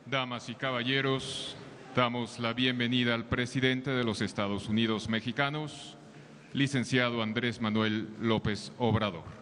Damas y caballeros, damos la bienvenida al presidente de los Estados Unidos mexicanos, licenciado Andrés Manuel López Obrador.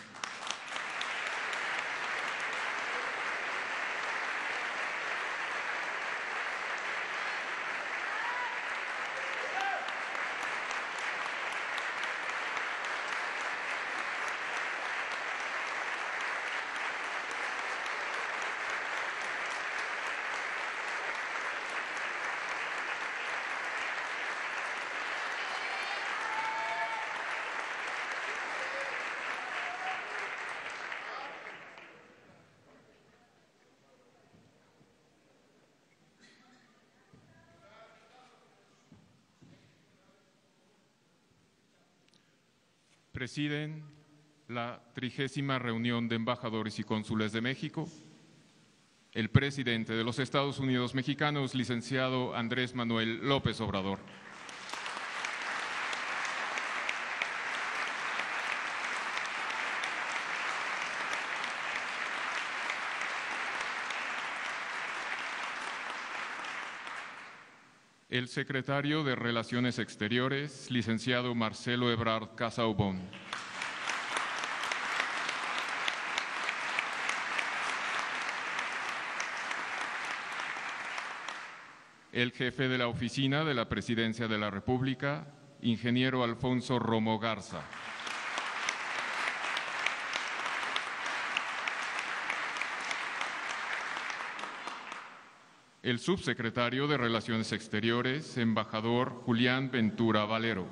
Presiden la 30ª reunión de embajadores y cónsules de México el presidente de los Estados Unidos mexicanos, licenciado Andrés Manuel López Obrador. El secretario de Relaciones Exteriores, licenciado Marcelo Ebrard Casaubon. El jefe de la Oficina de la Presidencia de la República, ingeniero Alfonso Romo Garza. El subsecretario de Relaciones Exteriores, embajador Julián Ventura Valero.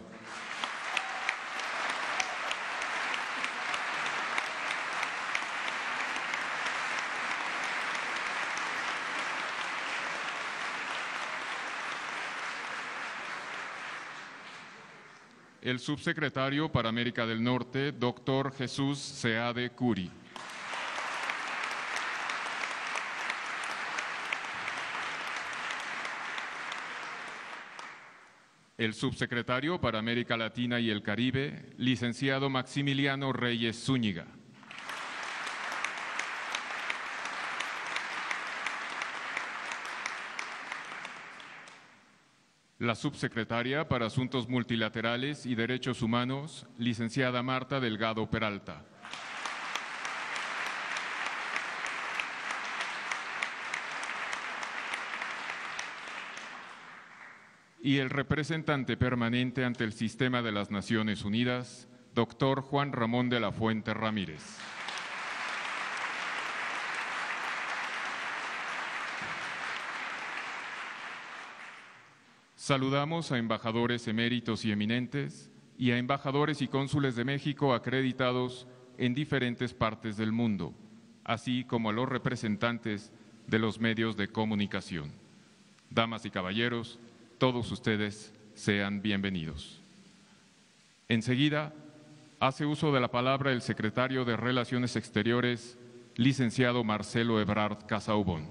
El subsecretario para América del Norte, doctor Jesús Seade Curi. El subsecretario para América Latina y el Caribe, licenciado Maximiliano Reyes Zúñiga. La subsecretaria para Asuntos Multilaterales y Derechos Humanos, licenciada Marta Delgado Peralta. Y el representante permanente ante el Sistema de las Naciones Unidas, doctor Juan Ramón de la Fuente Ramírez. Saludamos a embajadores eméritos y eminentes y a embajadores y cónsules de México acreditados en diferentes partes del mundo, así como a los representantes de los medios de comunicación. Damas y caballeros, todos ustedes sean bienvenidos. Enseguida, hace uso de la palabra el secretario de Relaciones Exteriores, licenciado Marcelo Ebrard Casaubon.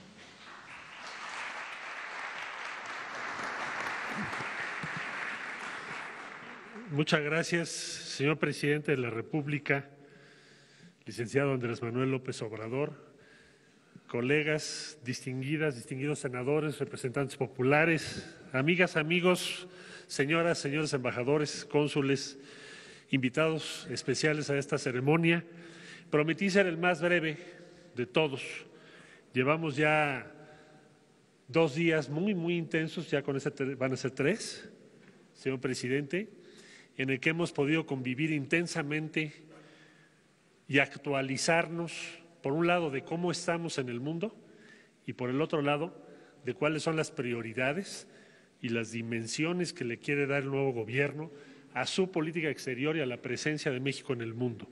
Muchas gracias, señor presidente de la República, licenciado Andrés Manuel López Obrador, colegas distinguidos senadores, representantes populares, amigas, amigos, señoras, señores embajadores, cónsules, invitados especiales a esta ceremonia. Prometí ser el más breve de todos. Llevamos ya 2 días muy intensos, ya con van a ser 3, señor presidente, en el que hemos podido convivir intensamente y actualizarnos, por un lado, de cómo estamos en el mundo y por el otro lado, de cuáles son las prioridades y las dimensiones que le quiere dar el nuevo gobierno a su política exterior y a la presencia de México en el mundo.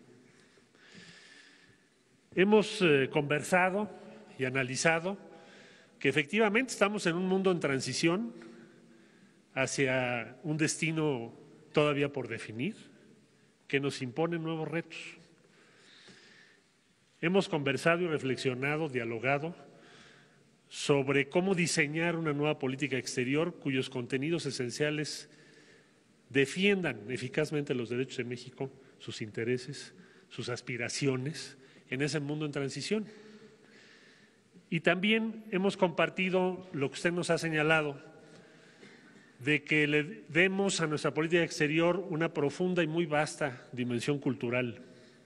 Hemos conversado y analizado que efectivamente estamos en un mundo en transición hacia un destino todavía por definir, que nos impone nuevos retos. Hemos conversado y reflexionado, dialogado sobre cómo diseñar una nueva política exterior cuyos contenidos esenciales defiendan eficazmente los derechos de México, sus intereses, sus aspiraciones en ese mundo en transición. Y también hemos compartido lo que usted nos ha señalado, de que le demos a nuestra política exterior una profunda y muy vasta dimensión cultural,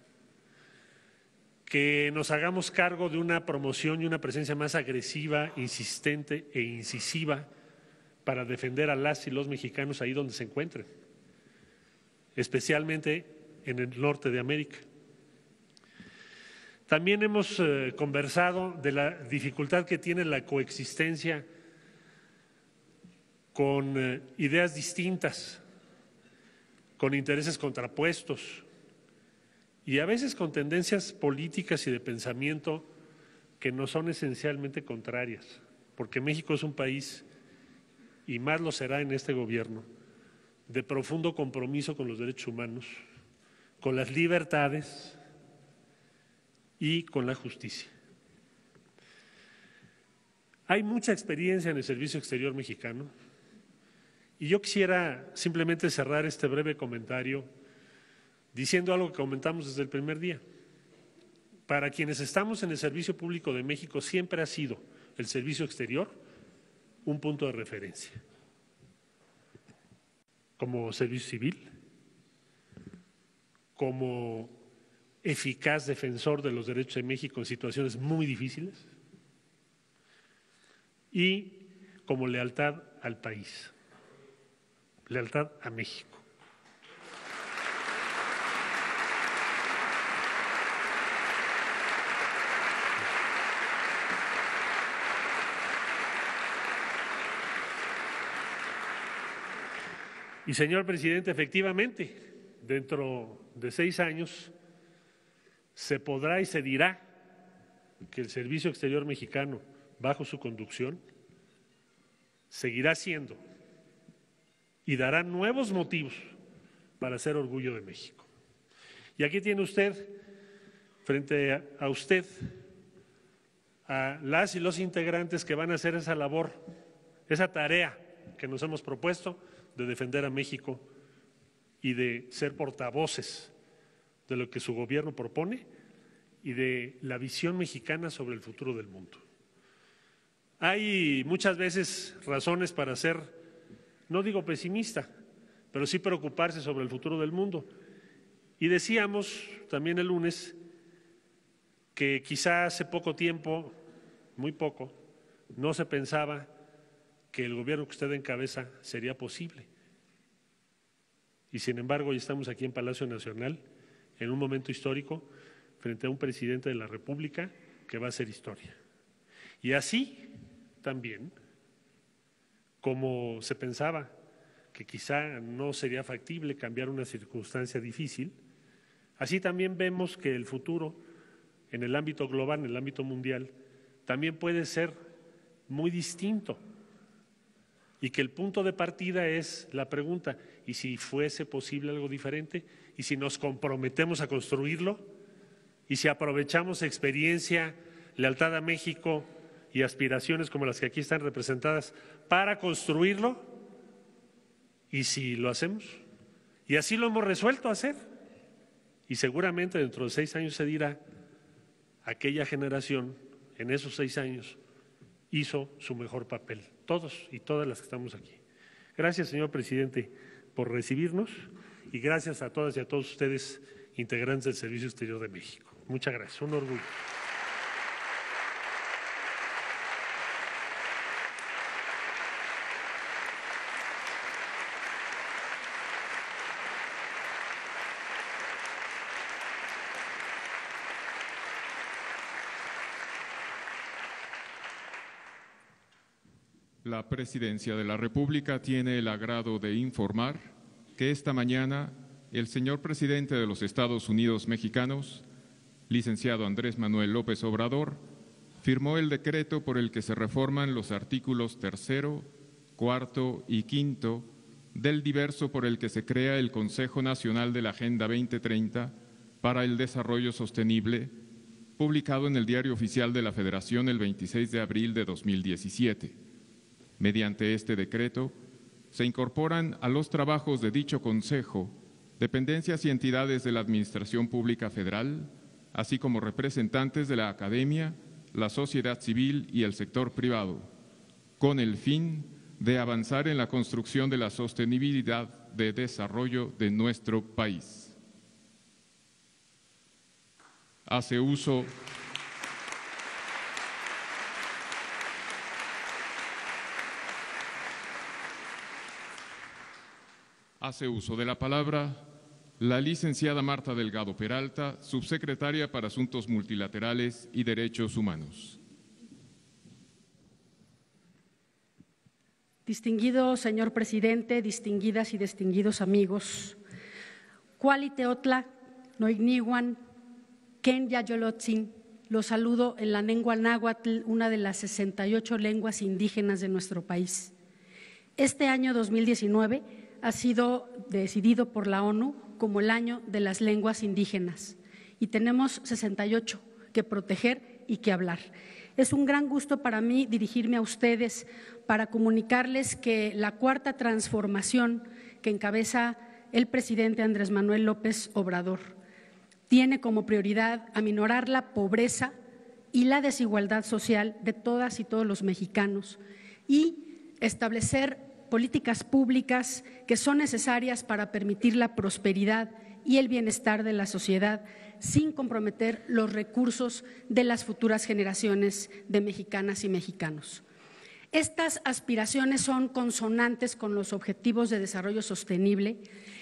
que nos hagamos cargo de una promoción y una presencia más agresiva, insistente e incisiva para defender a las y los mexicanos ahí donde se encuentren, especialmente en el norte de América. También hemos conversado de la dificultad que tiene la coexistencia con ideas distintas, con intereses contrapuestos y a veces con tendencias políticas y de pensamiento que no son esencialmente contrarias, porque México es un país, y más lo será en este gobierno, de profundo compromiso con los derechos humanos, con las libertades y con la justicia. Hay mucha experiencia en el servicio exterior mexicano y yo quisiera simplemente cerrar este breve comentario diciendo algo que comentamos desde el primer día. Para quienes estamos en el servicio público de México siempre ha sido el servicio exterior un punto de referencia. Como servicio civil, como eficaz defensor de los derechos de México en situaciones muy difíciles y como lealtad al país, lealtad a México. Y señor presidente, efectivamente, dentro de 6 años se podrá y se dirá que el Servicio Exterior Mexicano, bajo su conducción, seguirá siendo y dará nuevos motivos para hacer orgullo de México. Y aquí tiene usted, frente a usted, a las y los integrantes que van a hacer esa labor, esa tarea que nos hemos propuesto de defender a México y de ser portavoces de lo que su gobierno propone y de la visión mexicana sobre el futuro del mundo. Hay muchas veces razones para ser, no digo pesimista, pero sí preocuparse sobre el futuro del mundo. Y decíamos también el lunes que quizá hace poco tiempo, muy poco, no se pensaba que el gobierno que usted encabeza sería posible. Y sin embargo, hoy estamos aquí en Palacio Nacional, en un momento histórico, frente a un presidente de la República que va a hacer historia. Y así también, como se pensaba que quizá no sería factible cambiar una circunstancia difícil, así también vemos que el futuro en el ámbito global, en el ámbito mundial, también puede ser muy distinto. Y que el punto de partida es la pregunta, ¿y si fuese posible algo diferente? ¿Y si nos comprometemos a construirlo? ¿Y si aprovechamos experiencia, lealtad a México y aspiraciones como las que aquí están representadas para construirlo? ¿Y si lo hacemos? Y así lo hemos resuelto hacer. Y seguramente dentro de 6 años se dirá, aquella generación en esos 6 años hizo su mejor papel, todos y todas las que estamos aquí. Gracias, señor presidente, por recibirnos y gracias a todas y a todos ustedes, integrantes del Servicio Exterior de México. Muchas gracias, un orgullo. La Presidencia de la República tiene el agrado de informar que esta mañana el señor presidente de los Estados Unidos mexicanos, licenciado Andrés Manuel López Obrador, firmó el decreto por el que se reforman los artículos 3º, 4º y 5º del diverso por el que se crea el Consejo Nacional de la Agenda 2030 para el Desarrollo Sostenible, publicado en el Diario Oficial de la Federación el 26 de abril de 2017. Mediante este decreto, se incorporan a los trabajos de dicho Consejo dependencias y entidades de la Administración Pública Federal, así como representantes de la academia, la sociedad civil y el sector privado, con el fin de avanzar en la construcción de la sostenibilidad de desarrollo de nuestro país. Hace uso de la palabra la licenciada Marta Delgado Peralta, subsecretaria para Asuntos Multilaterales y Derechos Humanos. Distinguido señor presidente, distinguidas y distinguidos amigos, Cualiteotla, Noignihuan, Ken Yayolotzin, los saludo en la lengua náhuatl, una de las 68 lenguas indígenas de nuestro país. Este año 2019 ha sido decidido por la ONU como el año de las lenguas indígenas y tenemos 68 que proteger y que hablar. Es un gran gusto para mí dirigirme a ustedes para comunicarles que la cuarta transformación que encabeza el presidente Andrés Manuel López Obrador tiene como prioridad aminorar la pobreza y la desigualdad social de todas y todos los mexicanos y establecer políticas públicas que son necesarias para permitir la prosperidad y el bienestar de la sociedad sin comprometer los recursos de las futuras generaciones de mexicanas y mexicanos. Estas aspiraciones son consonantes con los Objetivos de Desarrollo Sostenible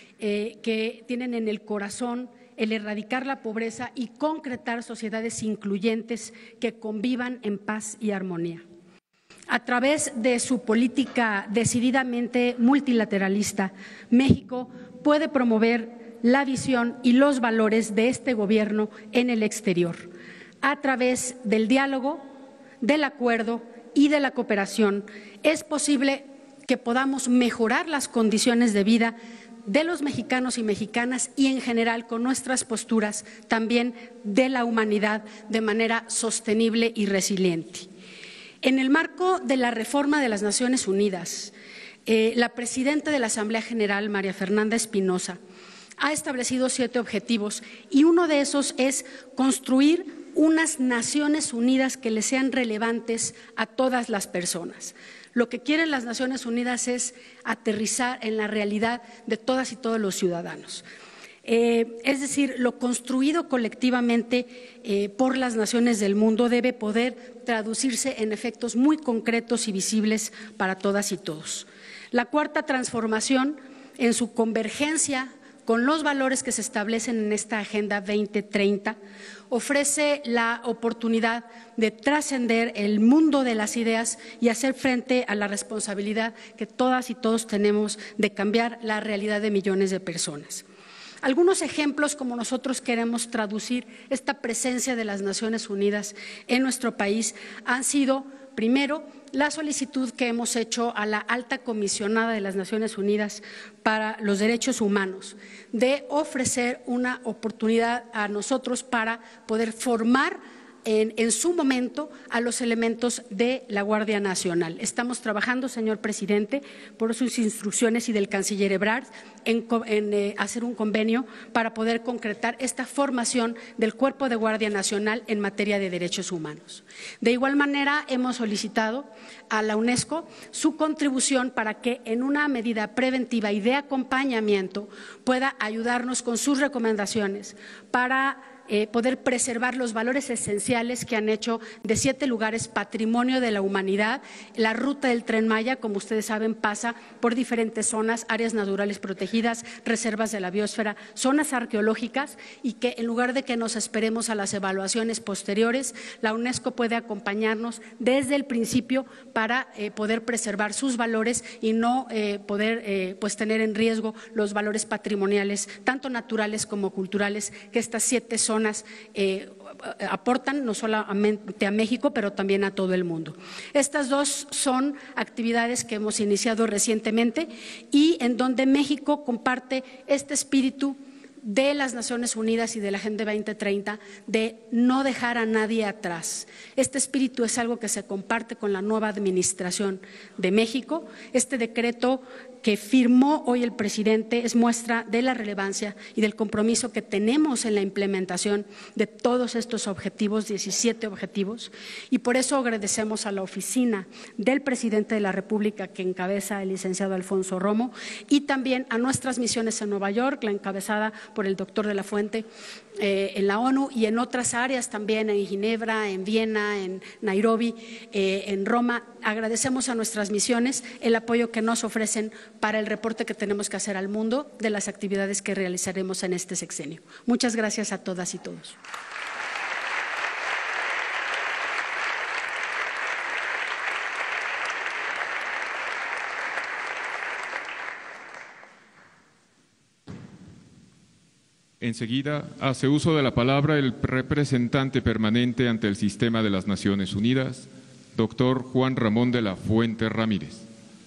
que tienen en el corazón el erradicar la pobreza y concretar sociedades incluyentes que convivan en paz y armonía. A través de su política decididamente multilateralista, México puede promover la visión y los valores de este gobierno en el exterior, a través del diálogo, del acuerdo y de la cooperación. Es posible que podamos mejorar las condiciones de vida de los mexicanos y mexicanas y en general con nuestras posturas también de la humanidad de manera sostenible y resiliente. En el marco de la reforma de las Naciones Unidas, la presidenta de la Asamblea General, María Fernanda Espinosa, ha establecido 7 objetivos y uno de esos es construir unas Naciones Unidas que le sean relevantes a todas las personas. Lo que quieren las Naciones Unidas es aterrizar en la realidad de todas y todos los ciudadanos. Es decir, lo construido colectivamente por las naciones del mundo debe poder traducirse en efectos muy concretos y visibles para todas y todos. La cuarta transformación, en su convergencia con los valores que se establecen en esta Agenda 2030, ofrece la oportunidad de trascender el mundo de las ideas y hacer frente a la responsabilidad que todas y todos tenemos de cambiar la realidad de millones de personas. Algunos ejemplos como nosotros queremos traducir esta presencia de las Naciones Unidas en nuestro país han sido, primero, la solicitud que hemos hecho a la alta comisionada de las Naciones Unidas para los Derechos Humanos de ofrecer una oportunidad a nosotros para poder formar en su momento a los elementos de la Guardia Nacional. Estamos trabajando, señor presidente, por sus instrucciones y del canciller Ebrard en hacer un convenio para poder concretar esta formación del Cuerpo de Guardia Nacional en materia de derechos humanos. De igual manera, hemos solicitado a la UNESCO su contribución para que en una medida preventiva y de acompañamiento pueda ayudarnos con sus recomendaciones para poder preservar los valores esenciales que han hecho de 7 lugares patrimonio de la humanidad. La ruta del Tren Maya, como ustedes saben, pasa por diferentes zonas, áreas naturales protegidas, reservas de la biosfera, zonas arqueológicas y que en lugar de que nos esperemos a las evaluaciones posteriores, la UNESCO puede acompañarnos desde el principio para poder preservar sus valores y no poder tener en riesgo los valores patrimoniales, tanto naturales como culturales, que estas 7 zonas aportan no solamente a México, pero también a todo el mundo. Estas dos son actividades que hemos iniciado recientemente y en donde México comparte este espíritu de las Naciones Unidas y de la Agenda 2030 de no dejar a nadie atrás. Este espíritu es algo que se comparte con la nueva administración de México. Este decreto que firmó hoy el presidente es muestra de la relevancia y del compromiso que tenemos en la implementación de todos estos objetivos, 17 objetivos, y por eso agradecemos a la oficina del presidente de la República que encabeza el licenciado Alfonso Romo y también a nuestras misiones en Nueva York, la encabezada por el doctor de la Fuente en la ONU y en otras áreas también, en Ginebra, en Viena, en Nairobi, en Roma. Agradecemos a nuestras misiones el apoyo que nos ofrecen para el reporte que tenemos que hacer al mundo de las actividades que realizaremos en este sexenio. Muchas gracias a todas y todos. Enseguida, hace uso de la palabra el representante permanente ante el Sistema de las Naciones Unidas, doctor Juan Ramón de la Fuente Ramírez.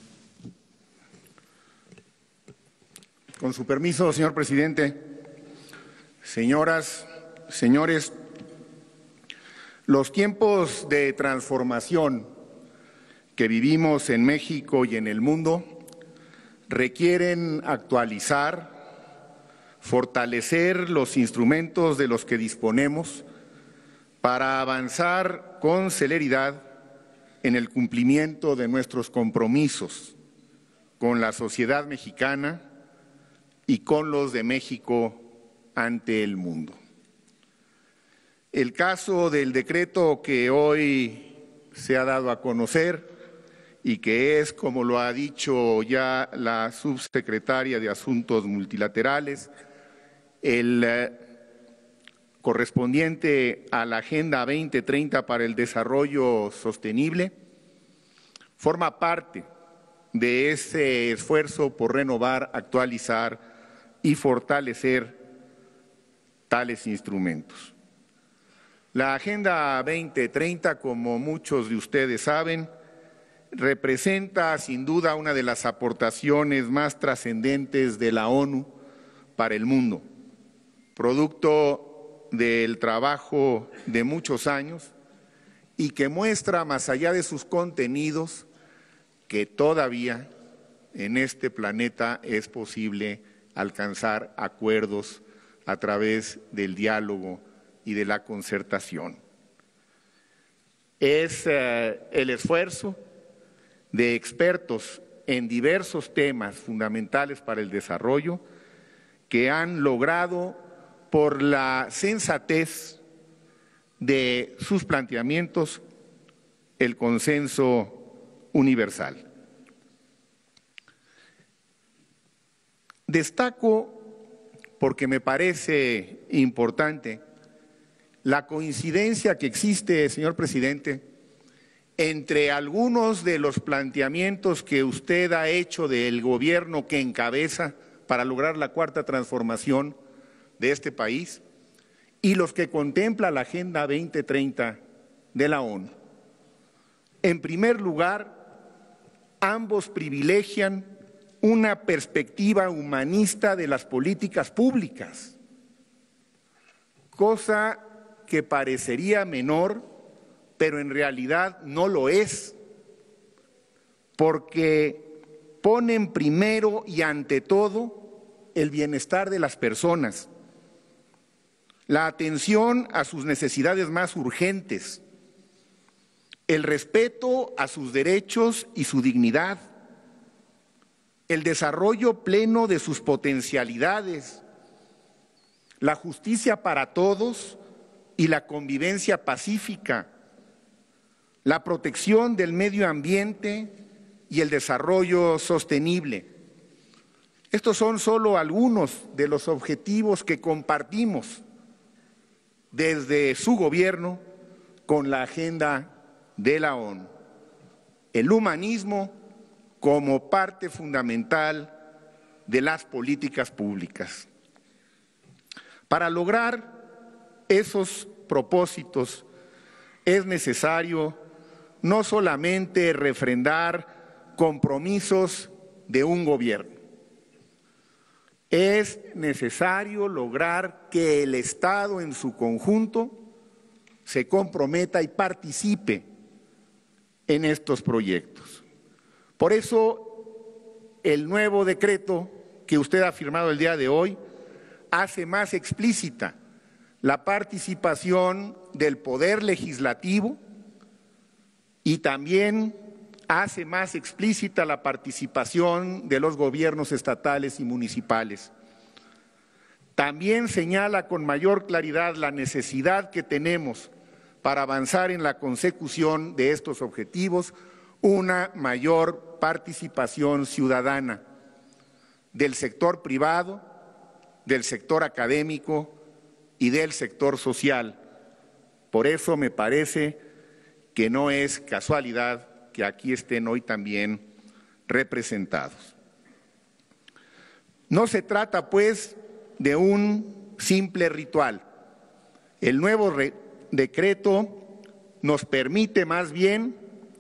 Con su permiso, señor presidente, señoras, señores, los tiempos de transformación que vivimos en México y en el mundo requieren actualizar, fortalecer los instrumentos de los que disponemos para avanzar con celeridad en el cumplimiento de nuestros compromisos con la sociedad mexicana y con los de México ante el mundo. El caso del decreto que hoy se ha dado a conocer y que es, como lo ha dicho ya la subsecretaria de Asuntos Multilaterales, el correspondiente a la Agenda 2030 para el Desarrollo Sostenible, forma parte de ese esfuerzo por renovar, actualizar y fortalecer tales instrumentos. La Agenda 2030, como muchos de ustedes saben, representa sin duda una de las aportaciones más trascendentes de la ONU para el mundo, producto del trabajo de muchos años y que muestra, más allá de sus contenidos, que todavía en este planeta es posible alcanzar acuerdos a través del diálogo y de la concertación. Es el esfuerzo de expertos en diversos temas fundamentales para el desarrollo que han logrado, por la sensatez de sus planteamientos, el consenso universal. Destaco, porque me parece importante, la coincidencia que existe, señor presidente, entre algunos de los planteamientos que usted ha hecho del gobierno que encabeza para lograr la cuarta transformación de este país y los que contempla la Agenda 2030 de la ONU. En primer lugar, ambos privilegian una perspectiva humanista de las políticas públicas, cosa que parecería menor, pero en realidad no lo es, porque ponen primero y ante todo el bienestar de las personas, la atención a sus necesidades más urgentes, el respeto a sus derechos y su dignidad, el desarrollo pleno de sus potencialidades, la justicia para todos y la convivencia pacífica, la protección del medio ambiente y el desarrollo sostenible. Estos son solo algunos de los objetivos que compartimos desde su gobierno con la agenda de la ONU. El humanismo como parte fundamental de las políticas públicas. Para lograr esos propósitos es necesario no solamente refrendar compromisos de un gobierno, es necesario lograr que el Estado en su conjunto se comprometa y participe en estos proyectos. Por eso, el nuevo decreto que usted ha firmado el día de hoy hace más explícita la participación del Poder Legislativo y también hace más explícita la participación de los gobiernos estatales y municipales. También señala con mayor claridad la necesidad que tenemos para avanzar en la consecución de estos objetivos, una mayor participación ciudadana del sector privado, del sector académico y del sector social. Por eso me parece que no es casualidad que aquí estén hoy también representados. No se trata, pues, de un simple ritual. El nuevo decreto nos permite más bien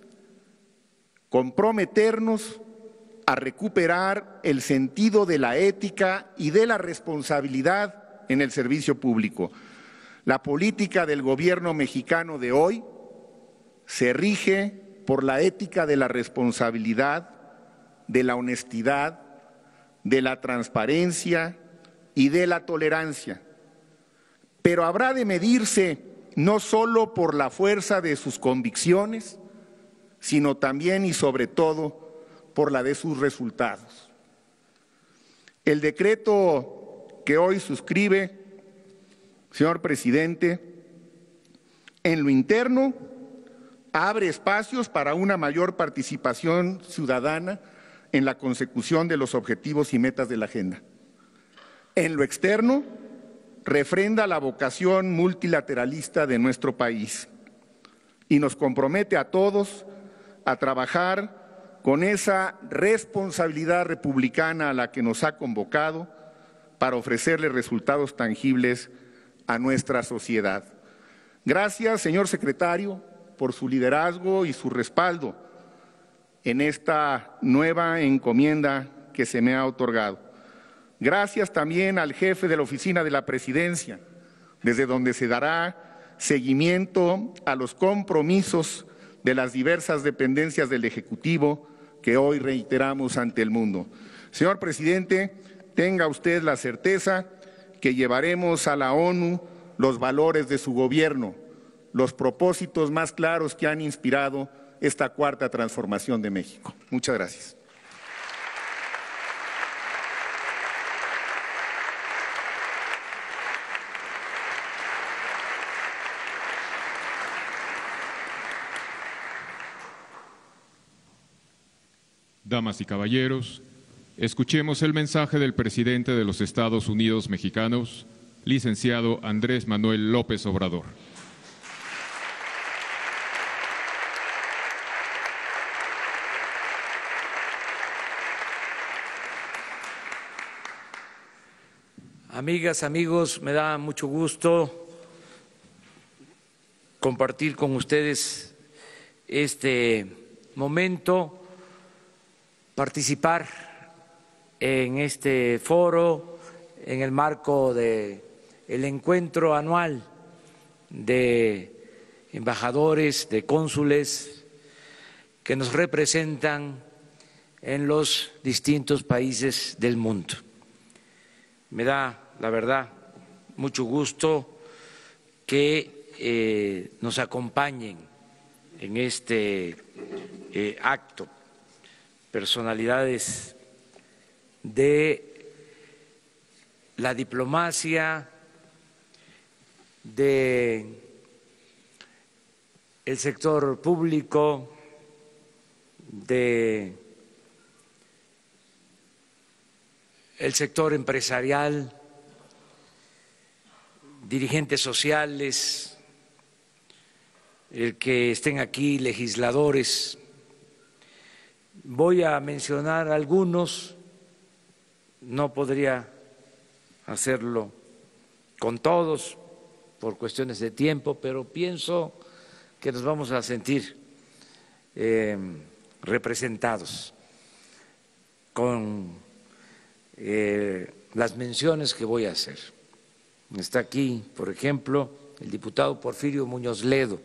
comprometernos a recuperar el sentido de la ética y de la responsabilidad en el servicio público. La política del gobierno mexicano de hoy se rige por la ética de la responsabilidad, de la honestidad, de la transparencia y de la tolerancia. Pero habrá de medirse no solo por la fuerza de sus convicciones, sino también y sobre todo por la de sus resultados. El decreto que hoy suscribe, señor presidente, en lo interno abre espacios para una mayor participación ciudadana en la consecución de los objetivos y metas de la agenda. En lo externo, refrenda la vocación multilateralista de nuestro país y nos compromete a todos a trabajar con esa responsabilidad republicana a la que nos ha convocado para ofrecerle resultados tangibles a nuestra sociedad. Gracias, señor secretario, por su liderazgo y su respaldo en esta nueva encomienda que se me ha otorgado. Gracias también al jefe de la Oficina de la Presidencia, desde donde se dará seguimiento a los compromisos de las diversas dependencias del Ejecutivo que hoy reiteramos ante el mundo. Señor presidente, tenga usted la certeza que llevaremos a la ONU los valores de su gobierno, los propósitos más claros que han inspirado esta cuarta transformación de México. Muchas gracias. Damas y caballeros, escuchemos el mensaje del presidente de los Estados Unidos mexicanos, licenciado Andrés Manuel López Obrador. Amigas, amigos, me da mucho gusto compartir con ustedes este momento, participar en este foro en el marco del encuentro anual de embajadores, de cónsules que nos representan en los distintos países del mundo. Me da, la verdad, mucho gusto que nos acompañen en este acto personalidades de la diplomacia, de el sector público, de el sector empresarial, dirigentes sociales, el que estén aquí legisladores. Voy a mencionar algunos, no podría hacerlo con todos por cuestiones de tiempo, pero pienso que nos vamos a sentir representados con las menciones que voy a hacer. Está aquí, por ejemplo, el diputado Porfirio Muñoz Ledo.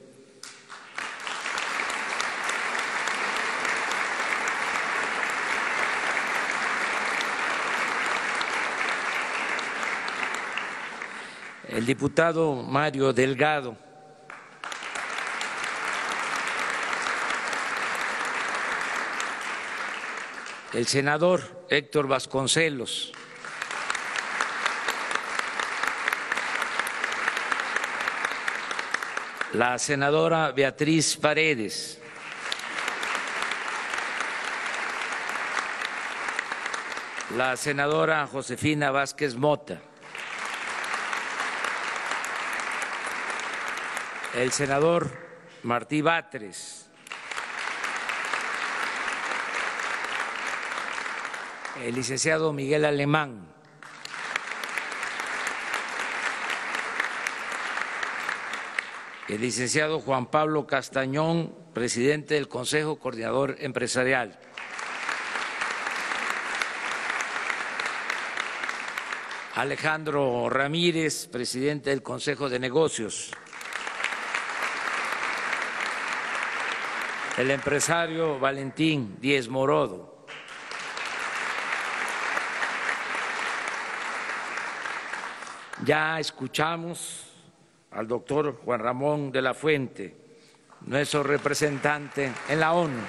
El diputado Mario Delgado. El senador Héctor Vasconcelos. La senadora Beatriz Paredes. La senadora Josefina Vázquez Mota. El senador Martí Batres. El licenciado Miguel Alemán. El licenciado Juan Pablo Castañón, presidente del Consejo Coordinador Empresarial. Alejandro Ramírez, presidente del Consejo de Negocios. El empresario Valentín Díez Morodo. Ya escuchamos al doctor Juan Ramón de la Fuente, nuestro representante en la ONU.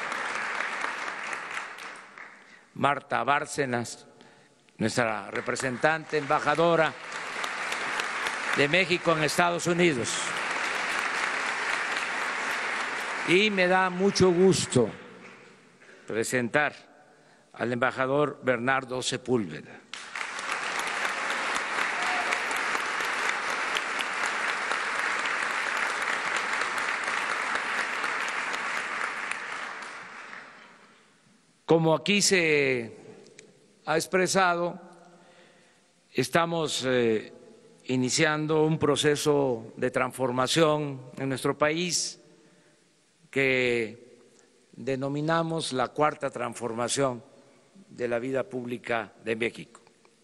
Marta Bárcenas, nuestra representante embajadora de México en Estados Unidos. Y me da mucho gusto presentar al embajador Bernardo Sepúlveda. Como aquí se ha expresado, estamos iniciando un proceso de transformación en nuestro país que denominamos la cuarta transformación de la vida pública de México.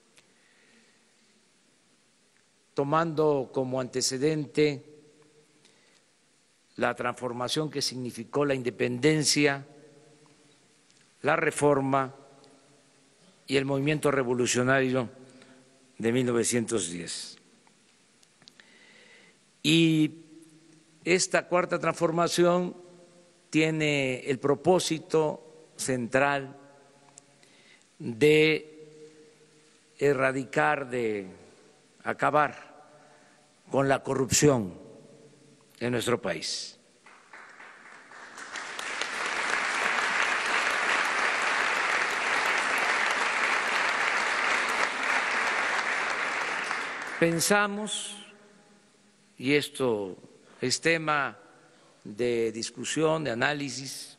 Tomando como antecedente la transformación que significó la independencia, la reforma y el movimiento revolucionario de 1910. Y esta cuarta transformación tiene el propósito central de erradicar, de acabar con la corrupción en nuestro país. Pensamos, y esto es tema de discusión, de análisis,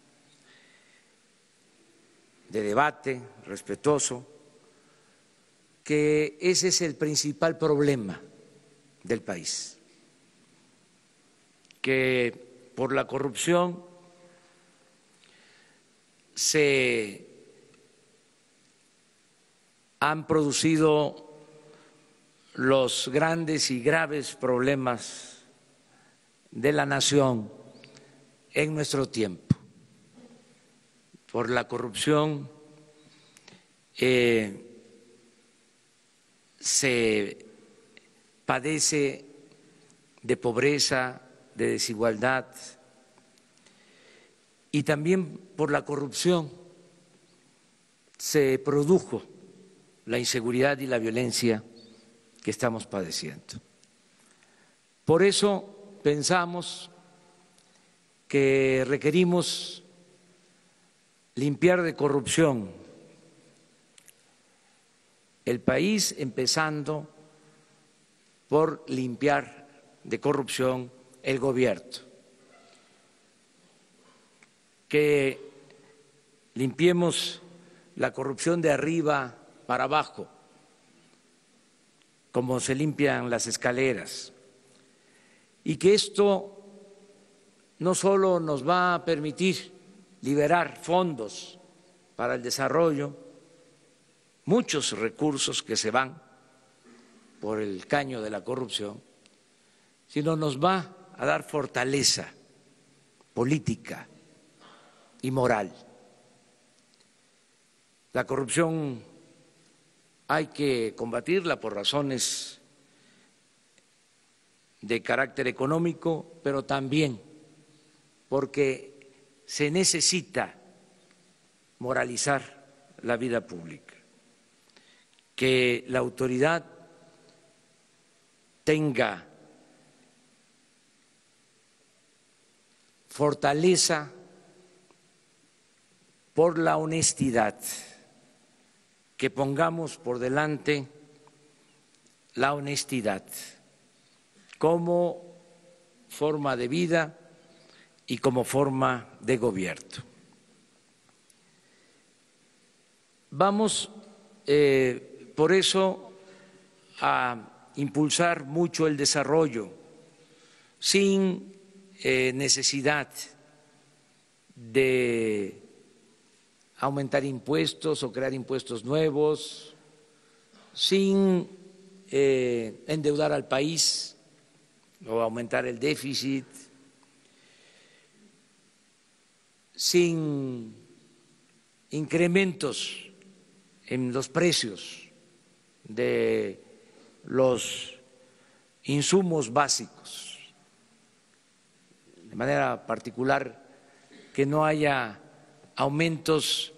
de debate respetuoso, que ese es el principal problema del país, que por la corrupción se han producido los grandes y graves problemas de la nación en nuestro tiempo. Por la corrupción se padece de pobreza, de desigualdad, y también por la corrupción se produjo la inseguridad y la violencia que estamos padeciendo. Por eso pensamos que requerimos limpiar de corrupción el país, empezando por limpiar de corrupción el gobierno, que limpiemos la corrupción de arriba para abajo, como se limpian las escaleras, y que esto no solo nos va a permitir liberar fondos para el desarrollo, muchos recursos que se van por el caño de la corrupción, sino nos va a dar fortaleza política y moral. La corrupción hay que combatirla por razones de carácter económico, pero también porque se necesita moralizar la vida pública, que la autoridad tenga fortaleza por la honestidad, que pongamos por delante la honestidad como forma de vida y como forma de gobierno. Vamos, por eso, a impulsar mucho el desarrollo sin necesidad de aumentar impuestos o crear impuestos nuevos, sin endeudar al país o aumentar el déficit, sin incrementos en los precios de los insumos básicos, de manera particular que no haya aumentos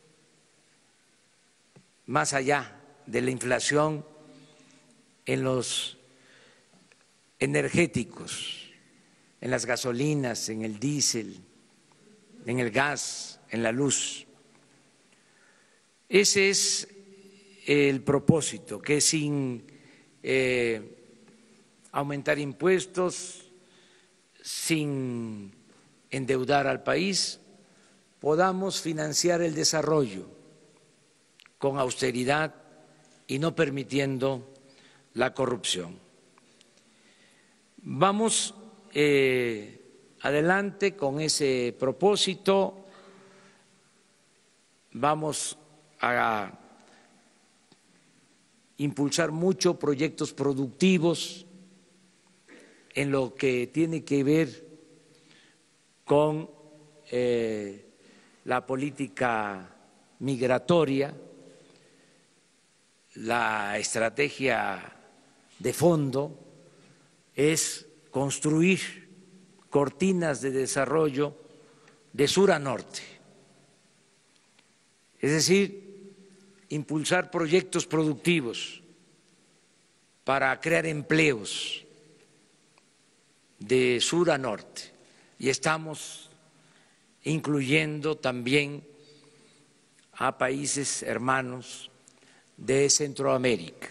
más allá de la inflación en los energéticos, en las gasolinas, en el diésel, en el gas, en la luz. Ese es el propósito, que sin aumentar impuestos, sin endeudar al país, podamos financiar el desarrollo con austeridad y no permitiendo la corrupción. Vamos adelante con ese propósito, vamos a impulsar mucho proyectos productivos en lo que tiene que ver con la política migratoria, la estrategia de fondo es construir cortinas de desarrollo de sur a norte, es decir, impulsar proyectos productivos para crear empleos de sur a norte, y estamos incluyendo también a países hermanos de Centroamérica.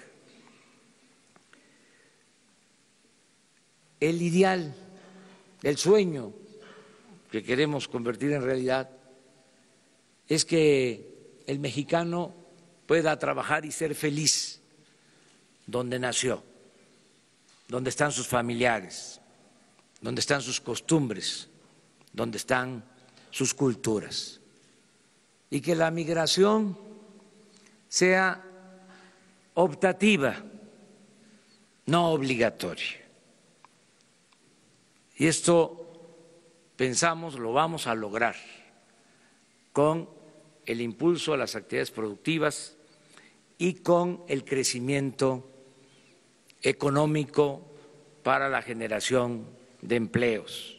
El ideal, el sueño que queremos convertir en realidad es que el mexicano pueda trabajar y ser feliz donde nació, donde están sus familiares, donde están sus costumbres, donde están sus culturas, y que la migración sea optativa, no obligatoria. Y esto pensamos lo vamos a lograr con el impulso a las actividades productivas y con el crecimiento económico para la generación de empleos.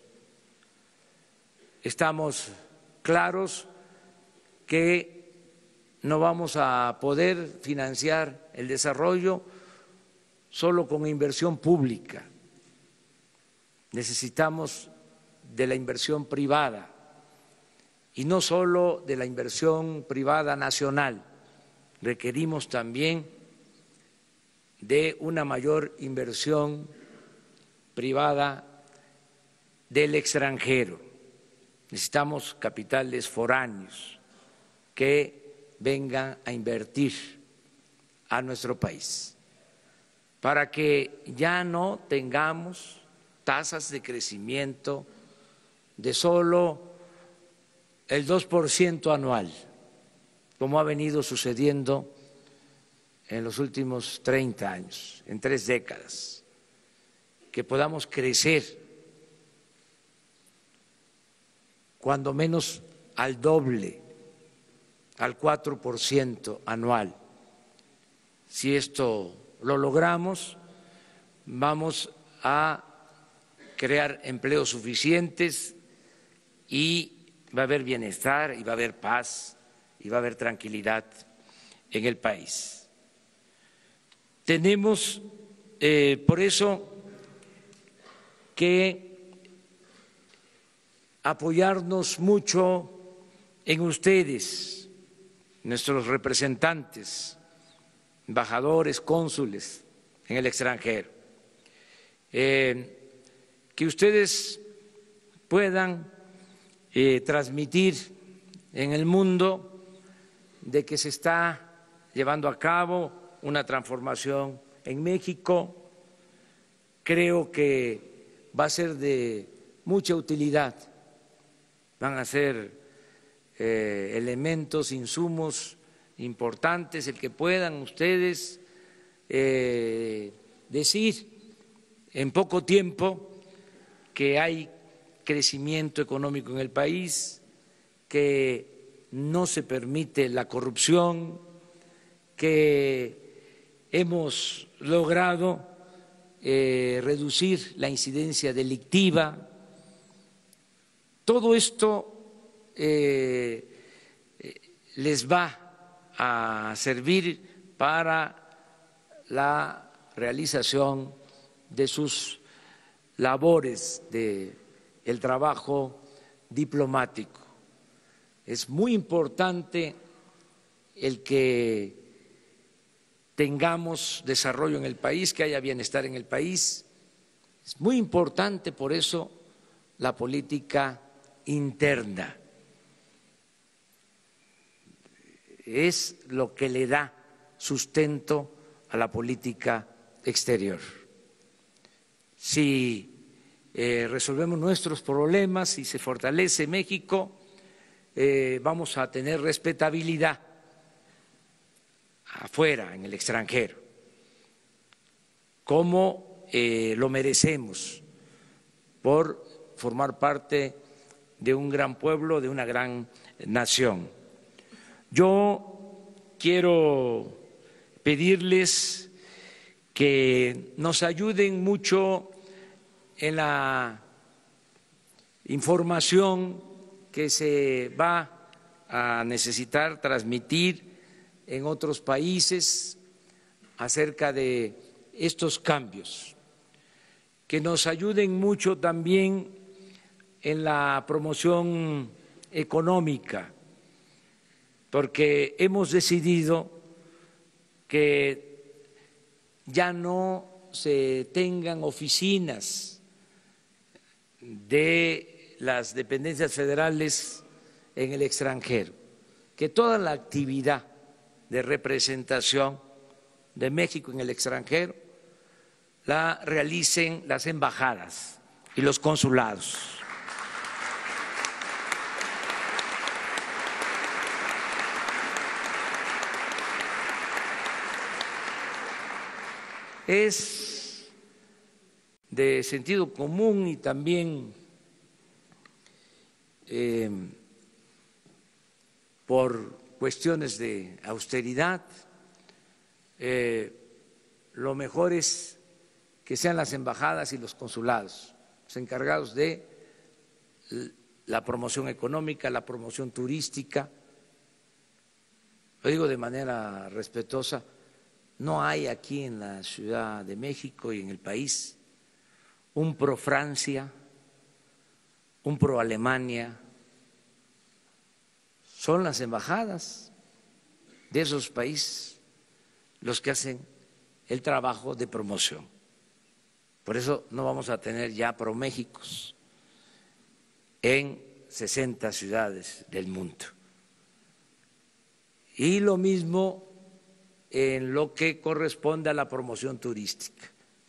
Estamos claros que no vamos a poder financiar el desarrollo solo con inversión pública. Necesitamos de la inversión privada, y no solo de la inversión privada nacional, requerimos también de una mayor inversión privada del extranjero. Necesitamos capitales foráneos que vengan a invertir a nuestro país, para que ya no tengamos tasas de crecimiento de solo el 2% anual, como ha venido sucediendo en los últimos 30 años, en 3 décadas, que podamos crecer cuando menos al doble, al 4% anual. Si esto lo logramos, vamos a crear empleos suficientes y va a haber bienestar y va a haber paz y va a haber tranquilidad en el país. Tenemos por eso que apoyarnos mucho en ustedes, nuestros representantes, embajadores, cónsules en el extranjero, que ustedes puedan transmitir en el mundo de que se está llevando a cabo una transformación en México. Creo que va a ser de mucha utilidad, van a ser elementos, insumos importantes, el que puedan ustedes decir en poco tiempo que hay crecimiento económico en el país, que no se permite la corrupción, que hemos logrado reducir la incidencia delictiva. Todo esto les va a servir para la realización de sus labores, del trabajo diplomático. Es muy importante el que tengamos desarrollo en el país, que haya bienestar en el país. Es muy importante por eso la política interna. Es lo que le da sustento a la política exterior. Si resolvemos nuestros problemas y se fortalece México, vamos a tener respetabilidad afuera, en el extranjero, como lo merecemos por formar parte de un gran pueblo, de una gran nación. Yo quiero pedirles que nos ayuden mucho en la información que se va a necesitar transmitir en otros países acerca de estos cambios, que nos ayuden mucho también en la promoción económica, porque hemos decidido que ya no se tengan oficinas de las dependencias federales en el extranjero, que toda la actividad de representación de México en el extranjero la realicen las embajadas y los consulados. Es de sentido común y también por cuestiones de austeridad, lo mejor es que sean las embajadas y los consulados los encargados de la promoción económica, la promoción turística. Lo digo de manera respetuosa, no hay aquí en la Ciudad de México y en el país un pro Francia, un pro Alemania. Son las embajadas de esos países los que hacen el trabajo de promoción. Por eso no vamos a tener ya pro Méxicos en 60 ciudades del mundo. Y lo mismo en lo que corresponde a la promoción turística.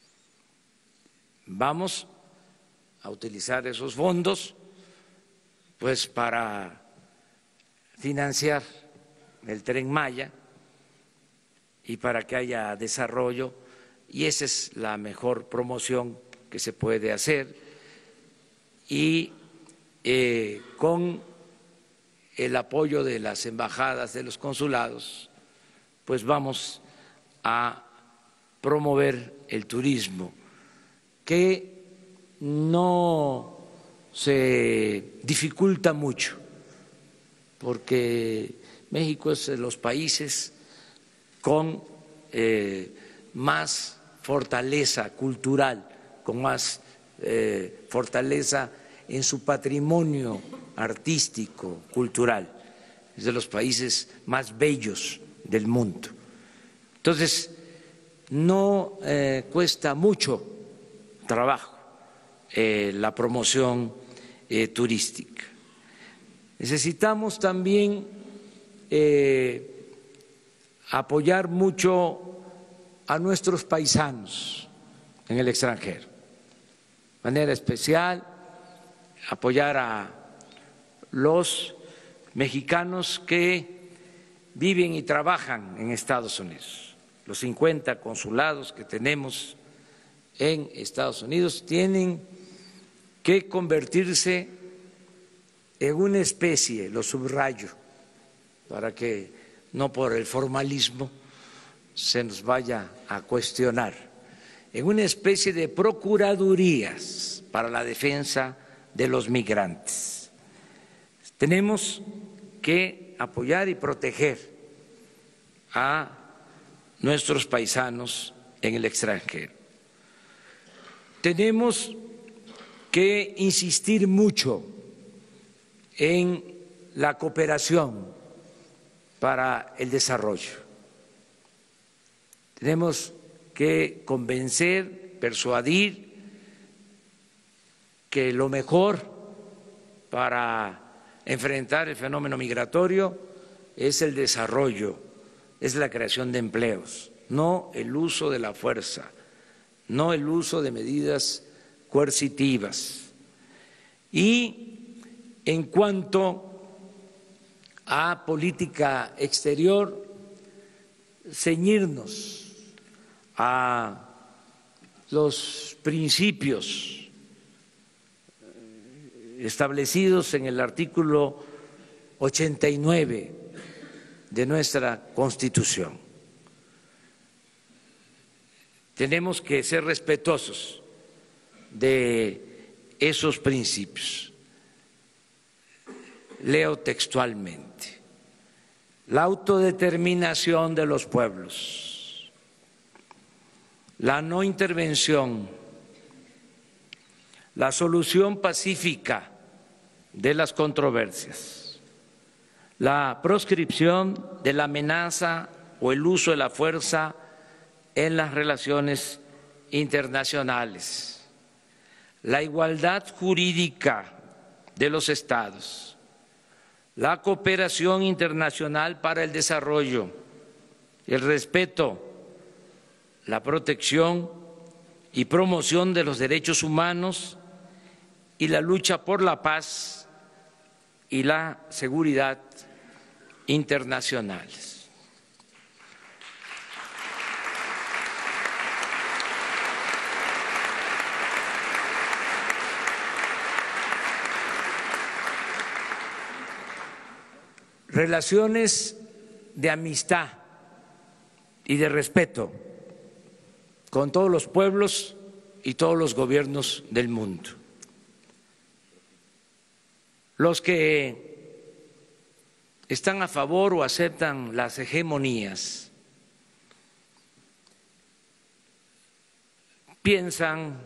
Vamos a utilizar esos fondos pues para financiar el Tren Maya, y para que haya desarrollo, y esa es la mejor promoción que se puede hacer. Y con el apoyo de las embajadas, de los consulados, pues vamos a promover el turismo, que no se dificulta mucho, porque México es de los países con más fortaleza cultural, con más fortaleza en su patrimonio artístico, cultural. Es de los países más bellos del mundo. Entonces, no cuesta mucho trabajo la promoción turística. Necesitamos también apoyar mucho a nuestros paisanos en el extranjero. De manera especial, apoyar a los mexicanos que viven y trabajan en Estados Unidos. Los 50 consulados que tenemos en Estados Unidos tienen que convertirse en una especie, lo subrayo, para que no por el formalismo se nos vaya a cuestionar, en una especie de procuradurías para la defensa de los migrantes. Tenemos que apoyar y proteger a nuestros paisanos en el extranjero. Tenemos que insistir mucho en la cooperación para el desarrollo. Tenemos que convencer, persuadir que lo mejor para enfrentar el fenómeno migratorio es el desarrollo, es la creación de empleos, no el uso de la fuerza, no el uso de medidas coercitivas. Y en cuanto a política exterior, ceñirnos a los principios establecidos en el artículo 89 de nuestra Constitución. Tenemos que ser respetuosos de esos principios. Leo textualmente: la autodeterminación de los pueblos, la no intervención, la solución pacífica de las controversias, la proscripción de la amenaza o el uso de la fuerza en las relaciones internacionales, la igualdad jurídica de los estados, la cooperación internacional para el desarrollo, el respeto, la protección y promoción de los derechos humanos y la lucha por la paz y la seguridad internacionales. Relaciones de amistad y de respeto con todos los pueblos y todos los gobiernos del mundo. Los que están a favor o aceptan las hegemonías piensan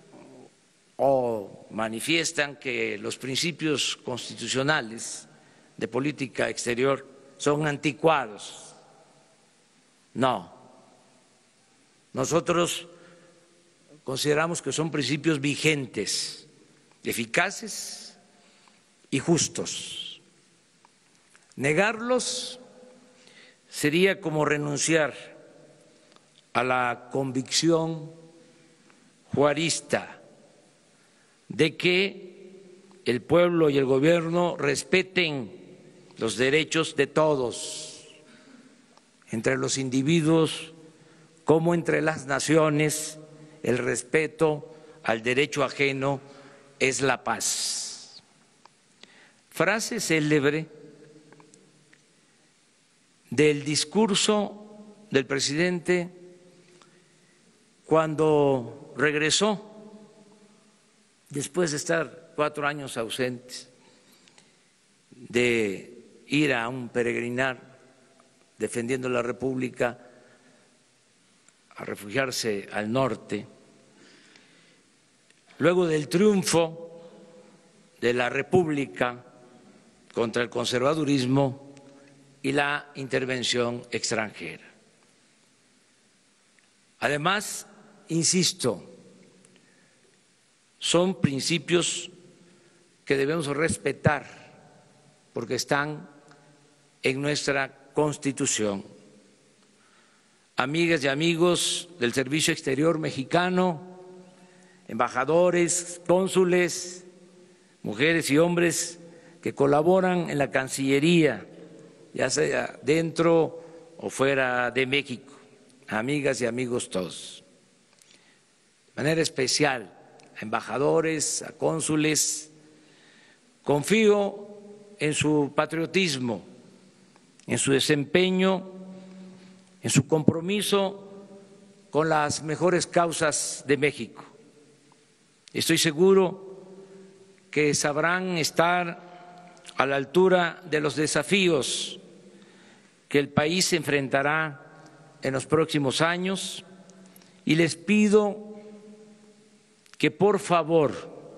o manifiestan que los principios constitucionales de política exterior son anticuados. No, nosotros consideramos que son principios vigentes, eficaces y justos. Negarlos sería como renunciar a la convicción juarista de que el pueblo y el gobierno respeten los derechos de todos entre los individuos como entre las naciones, el respeto al derecho ajeno es la paz. Frase célebre del discurso del presidente cuando regresó después de estar 4 años ausentes, de ir a un peregrinar defendiendo la República, a refugiarse al norte, luego del triunfo de la República contra el conservadurismo y la intervención extranjera. Además, insisto, son principios que debemos respetar porque están en nuestra Constitución. Amigas y amigos del Servicio Exterior mexicano, embajadores, cónsules, mujeres y hombres que colaboran en la Cancillería, ya sea dentro o fuera de México, amigas y amigos todos. De manera especial a embajadores, a cónsules, confío en su patriotismo, en su desempeño, en su compromiso con las mejores causas de México. Estoy seguro que sabrán estar a la altura de los desafíos que el país enfrentará en los próximos años y les pido que por favor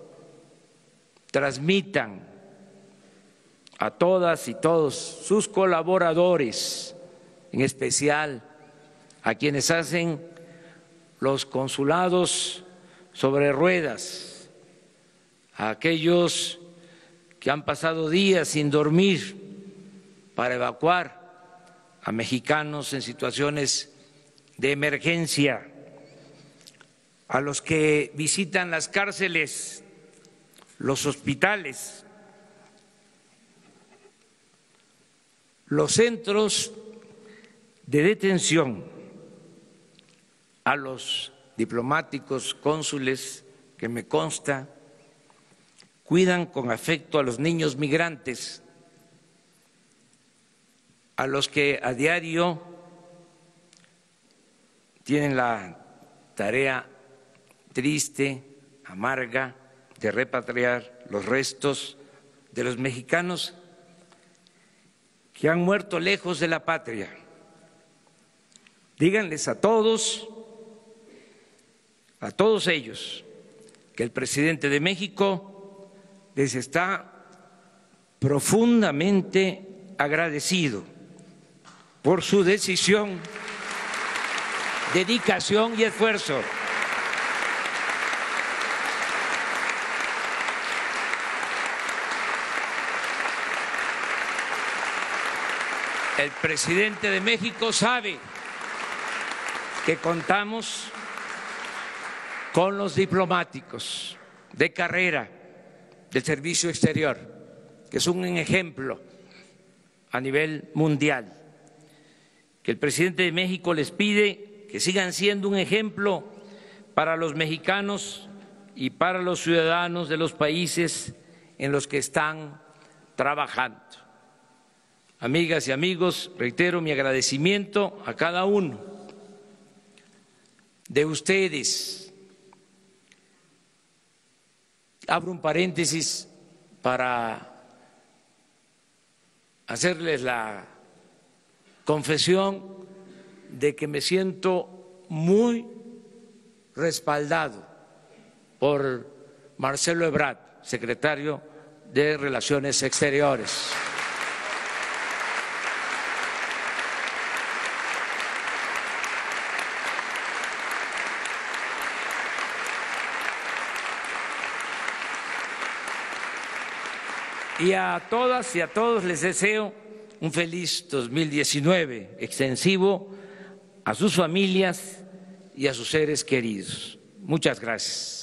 transmitan a todas y todos sus colaboradores, en especial a quienes hacen los consulados sobre ruedas, a aquellos que han pasado días sin dormir para evacuar a mexicanos en situaciones de emergencia, a los que visitan las cárceles, los hospitales, los centros de detención, a los diplomáticos, cónsules, que me consta, cuidan con afecto a los niños migrantes, a los que a diario tienen la tarea triste, amarga, de repatriar los restos de los mexicanos que han muerto lejos de la patria. Díganles a todos ellos, que el presidente de México les está profundamente agradecido por su decisión, dedicación y esfuerzo. El presidente de México sabe que contamos con los diplomáticos de carrera del Servicio Exterior, que es un ejemplo a nivel mundial, que el presidente de México les pide que sigan siendo un ejemplo para los mexicanos y para los ciudadanos de los países en los que están trabajando. Amigas y amigos, reitero mi agradecimiento a cada uno de ustedes. Abro un paréntesis para hacerles la confesión de que me siento muy respaldado por Marcelo Ebrard, secretario de Relaciones Exteriores. Y a todas y a todos les deseo un feliz 2019, extensivo a sus familias y a sus seres queridos. Muchas gracias.